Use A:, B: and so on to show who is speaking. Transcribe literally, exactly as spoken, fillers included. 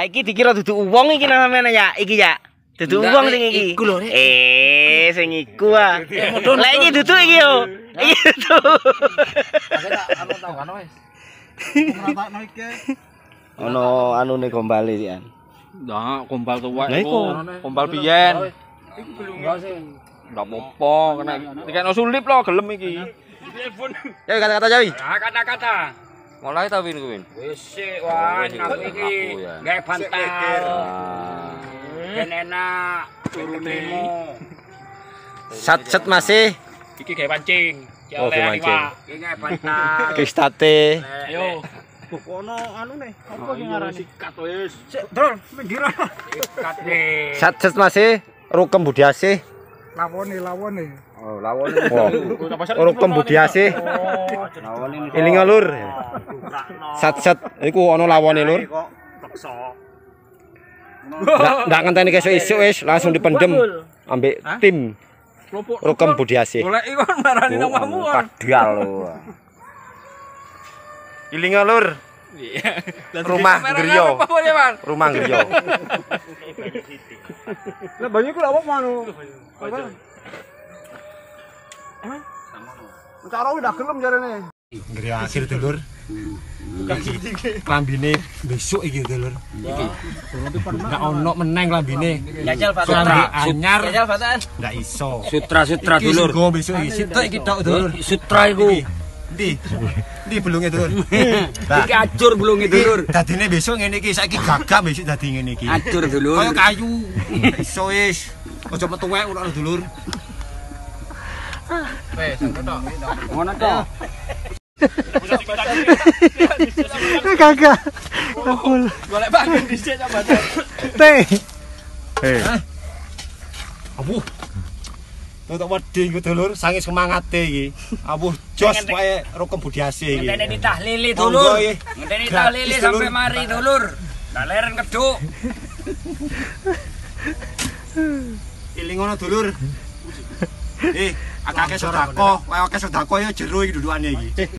A: iki dikira dudu wong iki namanya ya. Iki ya. Dudu wong sing iki. Eh, sing iku ah. Lah iki dudu iki yo. Iki dudu.
B: Anu tau kan wis. Ngratakno iki.
A: Ono anune gombale iki an.
C: Nah, gombal tuwek
A: iku.
C: Gombal biyen.
B: Iku belum enggak sih.
C: Enggak apa-apa, kena dikene sulip lo gelem iki.
B: Telepon.
A: Ya kata-kata Jawi.
B: Ah kata-kata.
C: Mulai ta win kuwi.
B: Wis sik wan aku iki gawe bantal. Ben enak turunmu.
A: Sat-set masih
B: Iki gawe pancing.
A: Oh, gawe pancing.
B: Iki gawe bantal.
A: Kristate.
B: Yo. Ono anu nih, apa sing ngarani sikat wis. Sik, Dol, minggir. Sikat wis.
A: Sat-set masih Rukem Budiasih.
B: Lawone, lawone.
A: Oh, lawone. Oh, Rukem Budiasih.
B: Lawone
A: Iling lur. Sat-set iku ono lawone lur.
B: kok tekso.
A: Ndak ndak ngenteni esuk-esuk wis langsung dipendem ambek tim Rukem Budiasih.
C: Goleki kon marani namamu kon.
A: Padahal lho. Iling lur. Rumah Griyo. Rumah Griyo.
B: Lah banyu ku lha apa anu? Apa? Hah? Cara udah gelem jarene.
A: Griyo akhir dulur. Klambine besok iki dulur. Iki. Ndak ono meneng klambine.
B: Jajal
A: Klambi anyar.
B: Jajal Fatan.
A: Ndak iso.
B: Sutra-sutra dulur.
A: Iki besok iki sitok iki tok dulur.
B: Sutra iku.
A: Ndi? Ndi belunge dulur.
B: Iki acur belunge dulur.
A: Dadine besok ngene iki saiki gagak besok dadi ngene iki.
B: Acur dulur.
A: Kaya kayu. Iso wis. Aja metu wae ngono dulur.
B: Wes, ngono tok. Ngono tok.
A: Kagak. Takul.
B: Golek bangun dhisik coba.
A: Teh. Eh. Abuh. Untuk wedi iku dulur sangis semangate iki. Abuh jos wae Rukem Budiasih iki.
B: Ngenteni ditahlili dulur. Ngenteni ditahlili sampai mari dulur. Ndak leren keduk.
A: Iling ngono dulur. Eh, akeh sedako, wae akeh sedako ya jero iki dudukane iki.